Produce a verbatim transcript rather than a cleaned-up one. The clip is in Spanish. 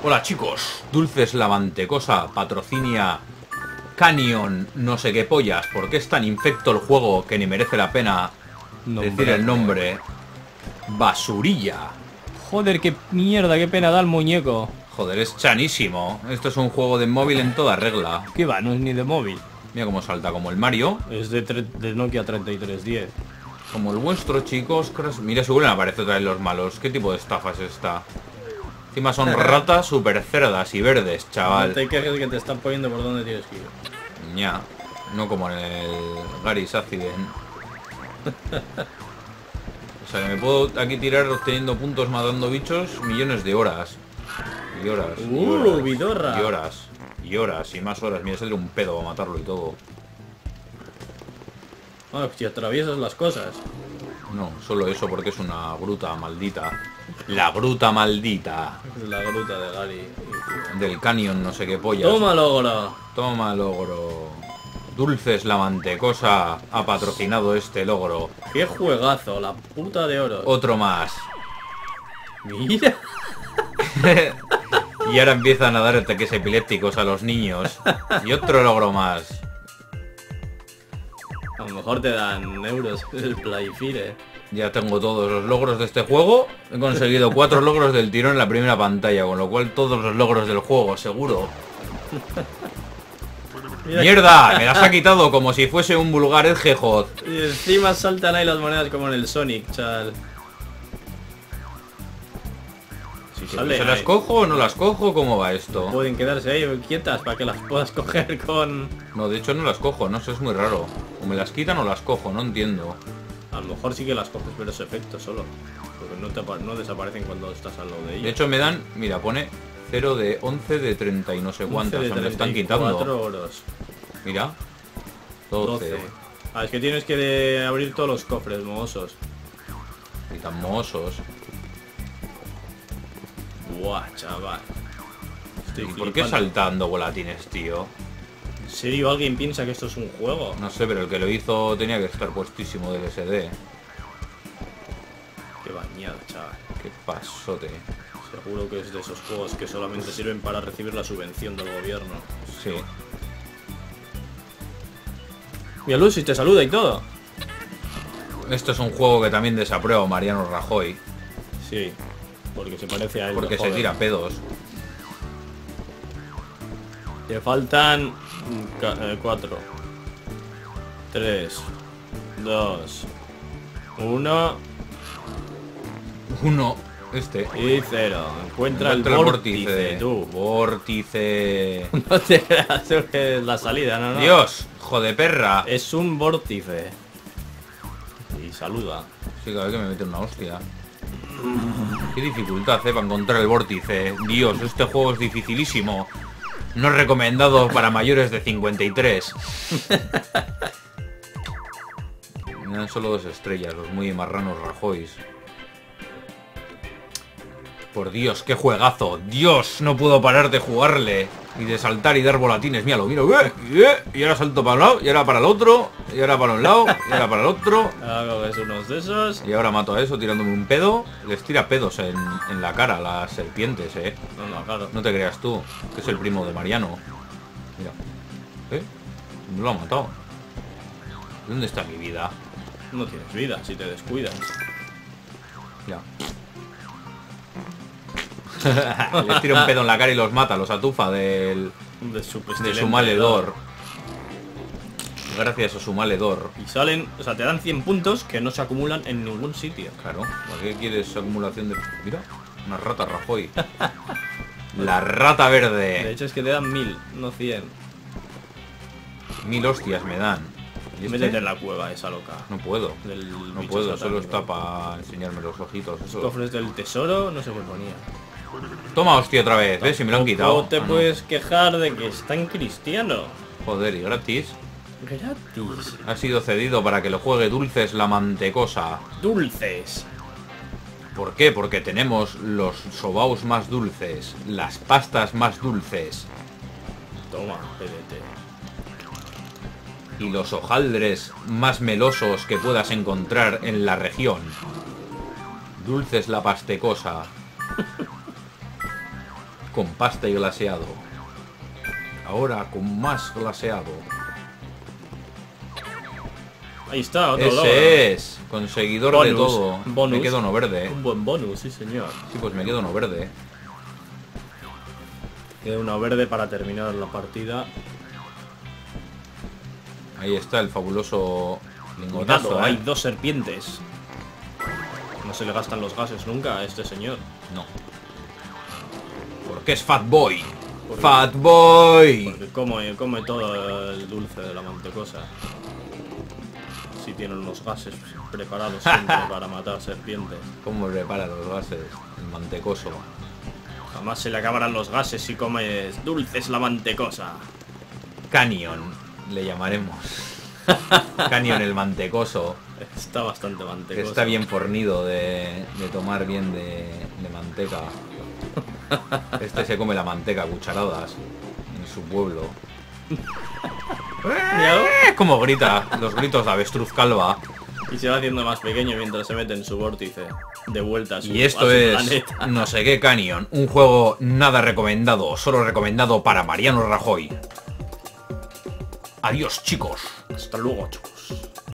Hola chicos, Dulces la Mantecosa patrocina Canyon no sé qué pollas. ¿Por qué es tan infecto el juego que ni merece la pena Nombre. decir el nombre? Basurilla. Joder, qué mierda, qué pena da el muñeco. Joder, es chanísimo. Esto es un juego de móvil en toda regla. ¿Qué va? No es ni de móvil. Mira cómo salta, como el Mario. Es de, de Nokia treinta y tres diez. Como el vuestro, chicos. Mira, seguro me aparece otra vez los malos. ¿Qué tipo de estafa es esta? Encima son ratas super cerdas y verdes, chaval. No te quejes que te están poniendo por donde tienes que ir. Ya, no como en el Garry's Accident. O sea, que me puedo aquí tirar obteniendo puntos matando bichos millones de horas. Y horas. Y Uh, horas, vidorra. y horas. Y horas y más horas. Mira, sale un pedo a matarlo y todo. Ah, si atraviesas las cosas. No, solo eso porque es una bruta maldita. La bruta maldita. Es la gruta de Gary. Del Canyon no sé qué pollas. Toma, logro. Toma logro. Dulces la Mantecosa ha patrocinado este logro. Qué juegazo, la puta de oro. Otro más. Mira. Y ahora empiezan a dar ataques epilépticos a los niños. Y otro logro más. A lo mejor te dan euros el Playfire. Ya tengo todos los logros de este juego. He conseguido cuatro logros del tirón en la primera pantalla, con lo cual todos los logros del juego, seguro. Mira. ¡Mierda! Me las ha quitado como si fuese un vulgar Edgehog. Y encima saltan ahí las monedas como en el Sonic, chaval. Si se, Sale ¿se las ahí. cojo o no las cojo? ¿Cómo va esto? Pueden quedarse ahí quietas para que las puedas coger con... No, de hecho no las cojo, no sé, es muy raro. O me las quitan o las cojo, no entiendo. A lo mejor sí que las coges, pero es efecto solo. Porque no, te, apa- no desaparecen cuando estás al lado de De ellas. hecho me dan, mira, pone cero de once de treinta y no sé cuántas, once se de me están treinta y cuatro quitando. Oros. Mira. doce. doce. Ah, es que tienes que de- abrir todos los cofres mohosos. Y tan mohosos. Buah, chaval. Estoy ¿Y por qué flipando. saltando volatines, tío? ¿En serio alguien piensa que esto es un juego? No sé, pero el que lo hizo tenía que estar puestísimo del S D. Qué bañado, chaval. Qué pasote. Seguro que es de esos juegos que solamente sirven para recibir la subvención del gobierno. Sí. Mira, Lucy te saluda y todo. Esto es un juego que también desaprueba Mariano Rajoy. Sí, porque se parece a él. Porque se joder. tira pedos. Te faltan mm, ca- eh, cuatro, tres, dos, uno Uno. Este. y cero. Encuentra, Encuentra el vórtice, tú. Vórtice. No te creas que es la salida, no, no. Dios, jode perra. Es un vórtice. Y saluda. Sí, cada vez que me mete una hostia. Qué dificultad, eh, para encontrar el vórtice. Dios, este juego es dificilísimo. No es recomendado para mayores de cincuenta y tres. Me dan solo dos estrellas, los muy marranos Rajoys. Por Dios, qué juegazo. Dios, no puedo parar de jugarle. Y de saltar y dar volatines. Míralo, míralo. ¡Eh! ¡Eh! Y ahora salto para un lado, y ahora para el otro, y ahora para un lado, y ahora para el otro. Hago que es unos de esos. Y ahora mato a eso tirándome un pedo. Les tira pedos en, en la cara a las serpientes, eh. No, no, claro. No te creas tú, que es el primo de Mariano. Mira. ¿Eh? No lo ha matado. ¿Dónde está mi vida? No tienes vida si te descuidas. Ya. Les tira un pedo en la cara y los mata, los atufa del, De su, de pestilente su mal hedor. Gracias a su mal hedor. Y salen, o sea, te dan cien puntos que no se acumulan en ningún sitio. Claro, ¿para qué quieres acumulación de...? Mira, una rata Rajoy. La rata De verde. hecho es que te dan mil, no cien. Mil hostias me dan. ¿Y este? Métete en la cueva esa loca. No puedo. Del No bicho puedo, satánico. solo está para enseñarme los ojitos. Eso. Cofres del tesoro, no sé qué ponía. Toma hostia otra vez, ¿ves? Si me lo han quitado. O te Ah, no. puedes quejar de que está en cristiano. Joder, y gratis. Gratis. Ha sido cedido para que lo juegue Dulces la Mantecosa. Dulces. ¿Por qué? Porque tenemos los sobaos más dulces, las pastas más dulces Toma, P D T. y los hojaldres más melosos que puedas encontrar en la región. Dulces la Pastecosa. con pasta y glaseado. Ahora con más glaseado. Ahí está, otro Ese logro. es. Conseguidor Bonus, de todo. bonus. Me quedo no verde. Un buen bonus, sí señor. Sí, pues me quedo no verde. Queda uno verde para terminar la partida. Ahí está el fabuloso lingotazo, Cuidado, ¿eh? hay dos serpientes. No se le gastan los gases nunca a este señor. No. Porque es Fat Boy. Porque- Fat Boy. Porque come, come todo el dulce de la mantecosa. Si tiene unos gases preparados siempre para matar serpientes. ¿Cómo prepara los gases? El mantecoso. Jamás se le acabarán los gases si comes dulces la mantecosa. Canyon, le llamaremos. Canyon el mantecoso. Está bastante Que mantecoso. está bien fornido de, de tomar bien de, de manteca. Este se come la manteca a cucharadas en su pueblo. ¡Eh! Como grita, los gritos de avestruz calva. Y se va haciendo más pequeño mientras se mete en su vórtice. De vuelta a su, Y esto a su es planeta. no sé qué Canyon, un juego nada recomendado, solo recomendado para Mariano Rajoy. Adiós, chicos. Hasta luego, chicos.